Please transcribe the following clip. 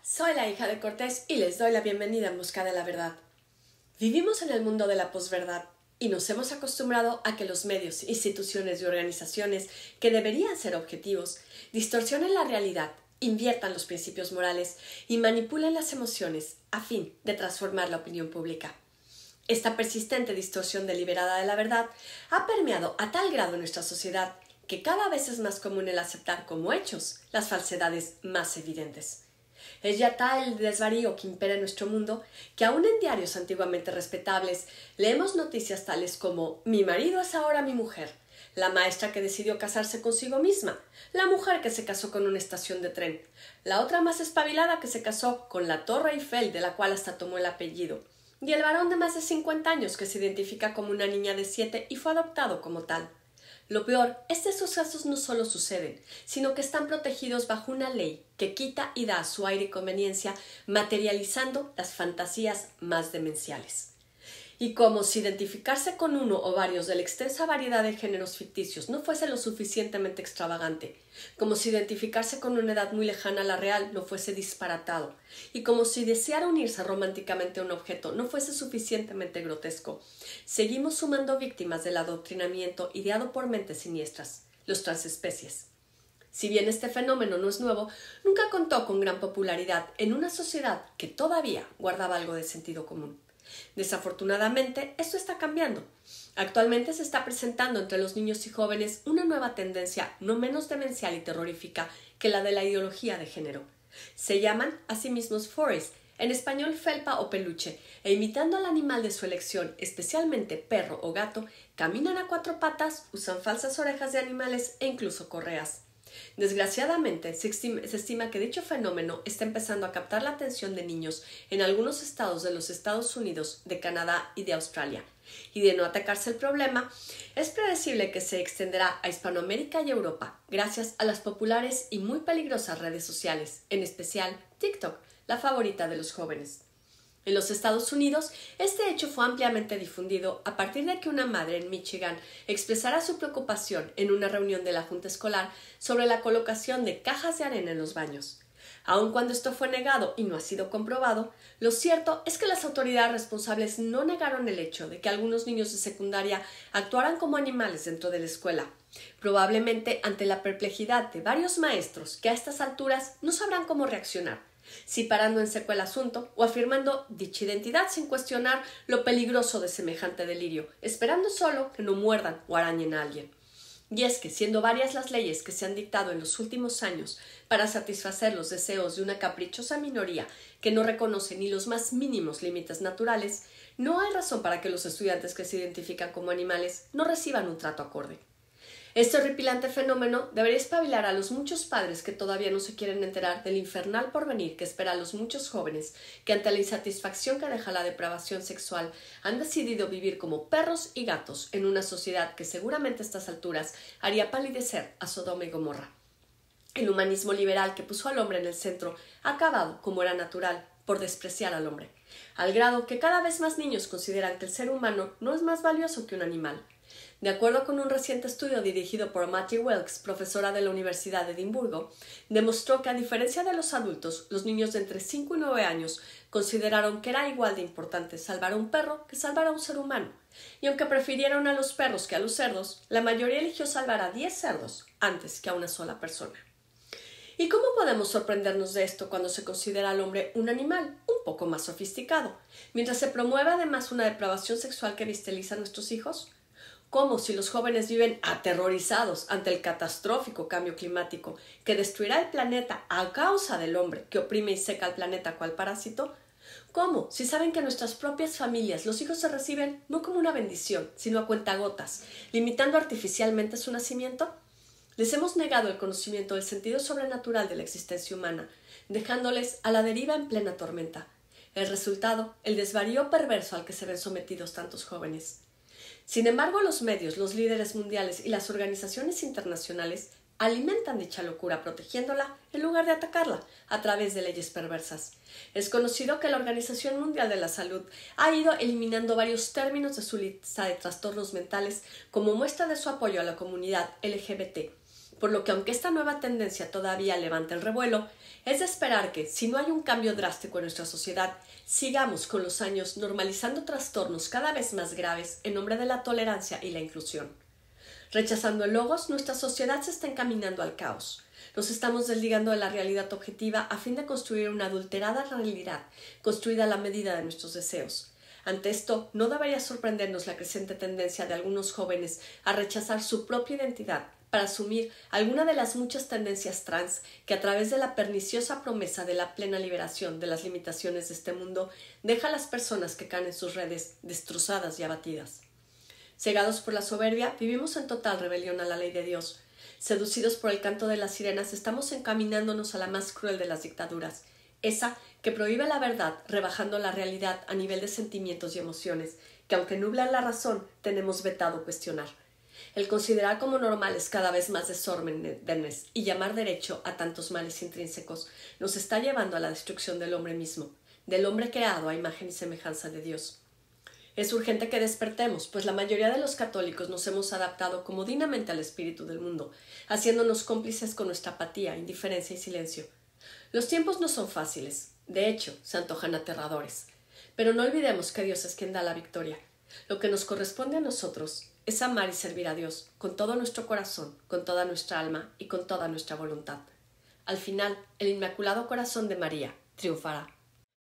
Soy la hija de Cortés y les doy la bienvenida en busca de la verdad. Vivimos en el mundo de la posverdad y nos hemos acostumbrado a que los medios, instituciones y organizaciones que deberían ser objetivos distorsionen la realidad, inviertan los principios morales y manipulen las emociones a fin de transformar la opinión pública. Esta persistente distorsión deliberada de la verdad ha permeado a tal grado nuestra sociedad que cada vez es más común el aceptar como hechos las falsedades más evidentes. Es ya tal el desvarío que impera en nuestro mundo que aún en diarios antiguamente respetables leemos noticias tales como «Mi marido es ahora mi mujer», «La maestra que decidió casarse consigo misma», «La mujer que se casó con una estación de tren», «La otra más espabilada que se casó con la Torre Eiffel de la cual hasta tomó el apellido», y el varón de más de 50 años que se identifica como una niña de 7 y fue adoptado como tal. Lo peor es que estos casos no solo suceden, sino que están protegidos bajo una ley que quita y da a su aire y conveniencia, materializando las fantasías más demenciales. Y como si identificarse con uno o varios de la extensa variedad de géneros ficticios no fuese lo suficientemente extravagante, como si identificarse con una edad muy lejana a la real no fuese disparatado, y como si desear unirse románticamente a un objeto no fuese suficientemente grotesco, seguimos sumando víctimas del adoctrinamiento ideado por mentes siniestras, los transespecies. Si bien este fenómeno no es nuevo, nunca contó con gran popularidad en una sociedad que todavía guardaba algo de sentido común. Desafortunadamente, esto está cambiando. Actualmente se está presentando entre los niños y jóvenes una nueva tendencia no menos demencial y terrorífica que la de la ideología de género. Se llaman a sí mismos furries, en español felpa o peluche, e imitando al animal de su elección, especialmente perro o gato, caminan a 4 patas, usan falsas orejas de animales e incluso correas. Desgraciadamente, se estima que dicho fenómeno está empezando a captar la atención de niños en algunos estados de los Estados Unidos, de Canadá y de Australia. Y de no atacarse el problema, es predecible que se extenderá a Hispanoamérica y Europa, gracias a las populares y muy peligrosas redes sociales, en especial TikTok, la favorita de los jóvenes. En los Estados Unidos, este hecho fue ampliamente difundido a partir de que una madre en Michigan expresara su preocupación en una reunión de la junta escolar sobre la colocación de cajas de arena en los baños. Aun cuando esto fue negado y no ha sido comprobado, lo cierto es que las autoridades responsables no negaron el hecho de que algunos niños de secundaria actuaran como animales dentro de la escuela, probablemente ante la perplejidad de varios maestros que a estas alturas no sabrán cómo reaccionar, si parando en seco el asunto o afirmando dicha identidad sin cuestionar lo peligroso de semejante delirio, esperando solo que no muerdan o arañen a alguien. Y es que, siendo varias las leyes que se han dictado en los últimos años para satisfacer los deseos de una caprichosa minoría que no reconoce ni los más mínimos límites naturales, no hay razón para que los estudiantes que se identifican como animales no reciban un trato acorde. Este horripilante fenómeno debería espabilar a los muchos padres que todavía no se quieren enterar del infernal porvenir que espera a los muchos jóvenes que ante la insatisfacción que deja la depravación sexual han decidido vivir como perros y gatos en una sociedad que seguramente a estas alturas haría palidecer a Sodoma y Gomorra. El humanismo liberal que puso al hombre en el centro ha acabado, como era natural, por despreciar al hombre, al grado que cada vez más niños consideran que el ser humano no es más valioso que un animal. De acuerdo con un reciente estudio dirigido por Matthew Welks, profesora de la Universidad de Edimburgo, demostró que a diferencia de los adultos, los niños de entre 5 y 9 años consideraron que era igual de importante salvar a un perro que salvar a un ser humano. Y aunque prefirieron a los perros que a los cerdos, la mayoría eligió salvar a 10 cerdos antes que a una sola persona. ¿Y cómo podemos sorprendernos de esto cuando se considera al hombre un animal un poco más sofisticado, mientras se promueve además una depravación sexual que visteliza a nuestros hijos? Como si los jóvenes viven aterrorizados ante el catastrófico cambio climático que destruirá el planeta a causa del hombre que oprime y seca al planeta cual parásito. ¿Cómo si saben que en nuestras propias familias los hijos se reciben no como una bendición, sino a cuentagotas, limitando artificialmente su nacimiento? Les hemos negado el conocimiento del sentido sobrenatural de la existencia humana, dejándoles a la deriva en plena tormenta. El resultado, el desvarío perverso al que se ven sometidos tantos jóvenes. Sin embargo, los medios, los líderes mundiales y las organizaciones internacionales alimentan dicha locura protegiéndola en lugar de atacarla a través de leyes perversas. Es conocido que la Organización Mundial de la Salud ha ido eliminando varios términos de su lista de trastornos mentales como muestra de su apoyo a la comunidad LGBT, Por lo que aunque esta nueva tendencia todavía levanta el revuelo, es de esperar que, si no hay un cambio drástico en nuestra sociedad, sigamos con los años normalizando trastornos cada vez más graves en nombre de la tolerancia y la inclusión. Rechazando el logos, nuestra sociedad se está encaminando al caos. Nos estamos desligando de la realidad objetiva a fin de construir una adulterada realidad, construida a la medida de nuestros deseos. Ante esto, no debería sorprendernos la creciente tendencia de algunos jóvenes a rechazar su propia identidad para asumir alguna de las muchas tendencias trans que a través de la perniciosa promesa de la plena liberación de las limitaciones de este mundo deja a las personas que caen en sus redes destrozadas y abatidas. Cegados por la soberbia, vivimos en total rebelión a la ley de Dios. Seducidos por el canto de las sirenas, estamos encaminándonos a la más cruel de las dictaduras, esa que prohíbe la verdad, rebajando la realidad a nivel de sentimientos y emociones, que aunque nublan la razón, tenemos vetado cuestionar. El considerar como normales cada vez más desórdenes y llamar derecho a tantos males intrínsecos nos está llevando a la destrucción del hombre mismo, del hombre creado a imagen y semejanza de Dios. Es urgente que despertemos, pues la mayoría de los católicos nos hemos adaptado comodinamente al espíritu del mundo, haciéndonos cómplices con nuestra apatía, indiferencia y silencio. Los tiempos no son fáciles, de hecho, se antojan aterradores. Pero no olvidemos que Dios es quien da la victoria. Lo que nos corresponde a nosotros es amar y servir a Dios con todo nuestro corazón, con toda nuestra alma y con toda nuestra voluntad. Al final, el Inmaculado Corazón de María triunfará.